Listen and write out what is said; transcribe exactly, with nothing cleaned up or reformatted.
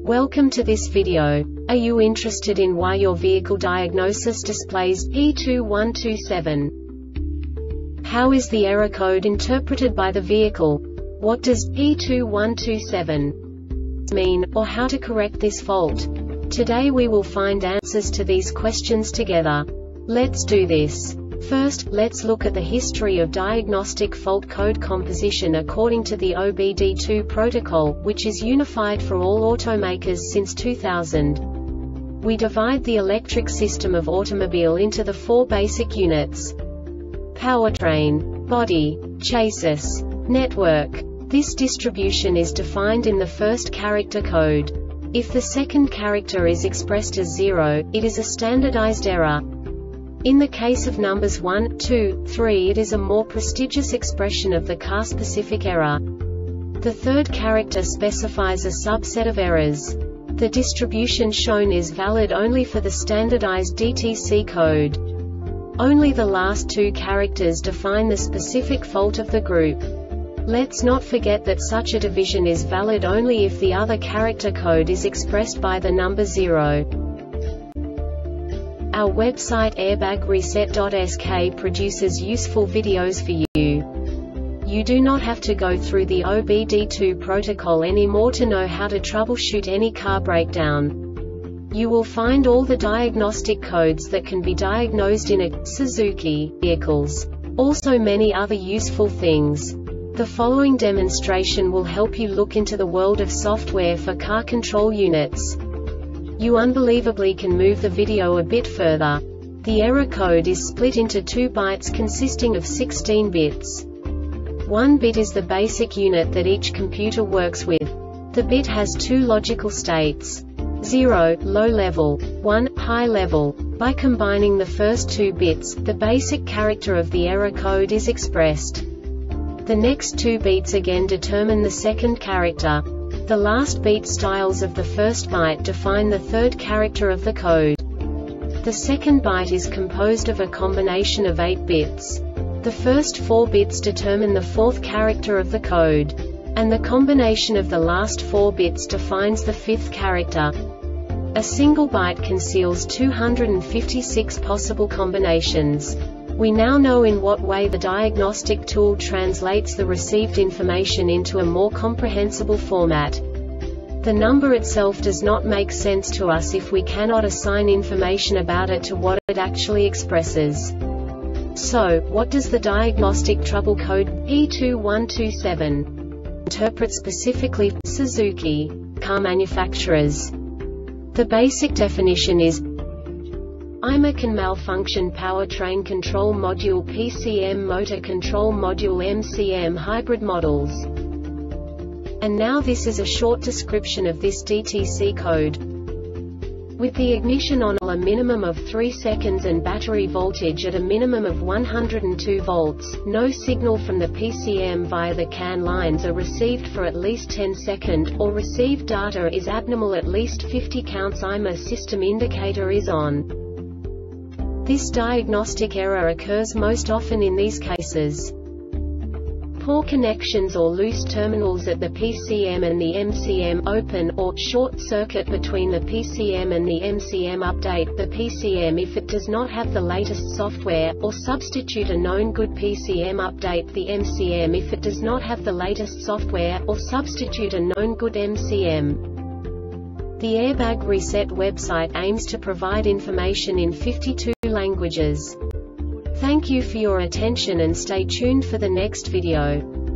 Welcome to this video. Are you interested in why your vehicle diagnosis displays P two one two seven? How is the error code interpreted by the vehicle? What does P two one two seven mean, or how to correct this fault? Today we will find answers to these questions together. Let's do this. First, let's look at the history of diagnostic fault code composition according to the O B D two protocol, which is unified for all automakers since two thousand. We divide the electric system of automobile into the four basic units: powertrain, body, chassis, network. This distribution is defined in the first character code. If the second character is expressed as zero, it is a standardized error. In the case of numbers one, two, three, it is a more prestigious expression of the car-specific error. The third character specifies a subset of errors. The distribution shown is valid only for the standardized D T C code. Only the last two characters define the specific fault of the group. Let's not forget that such a division is valid only if the other character code is expressed by the number zero. Our website airbag reset dot S K produces useful videos for you. You do not have to go through the O B D two protocol anymore to know how to troubleshoot any car breakdown. You will find all the diagnostic codes that can be diagnosed in a Suzuki vehicles. Also many other useful things. The following demonstration will help you look into the world of software for car control units. You unbelievably can move the video a bit further. The error code is split into two bytes consisting of sixteen bits. One bit is the basic unit that each computer works with. The bit has two logical states: zero, low level, one, high level. By combining the first two bits, the basic character of the error code is expressed. The next two beats again determine the second character. The last beat styles of the first byte define the third character of the code. The second byte is composed of a combination of eight bits. The first four bits determine the fourth character of the code. And the combination of the last four bits defines the fifth character. A single byte conceals two hundred fifty-six possible combinations. We now know in what way the diagnostic tool translates the received information into a more comprehensible format. The number itself does not make sense to us if we cannot assign information about it to what it actually expresses. So, what does the diagnostic trouble code P two one two seven interpret specifically for Suzuki car manufacturers? The basic definition is: I M A can malfunction powertrain control module P C M motor control module M C M hybrid models. And now this is a short description of this D T C code. With the ignition on a minimum of three seconds and battery voltage at a minimum of one hundred two volts, no signal from the P C M via the C A N lines are received for at least ten seconds, or received data is abnormal at least fifty counts. I M A system indicator is on. This diagnostic error occurs most often in these cases: poor connections or loose terminals at the P C M and the M C M, open or short circuit between the P C M and the M C M. Update the P C M if it does not have the latest software, or substitute a known good P C M. Update the M C M if it does not have the latest software, or substitute a known good M C M. The Airbag Reset website aims to provide information in fifty-two languages. Thank you for your attention and stay tuned for the next video.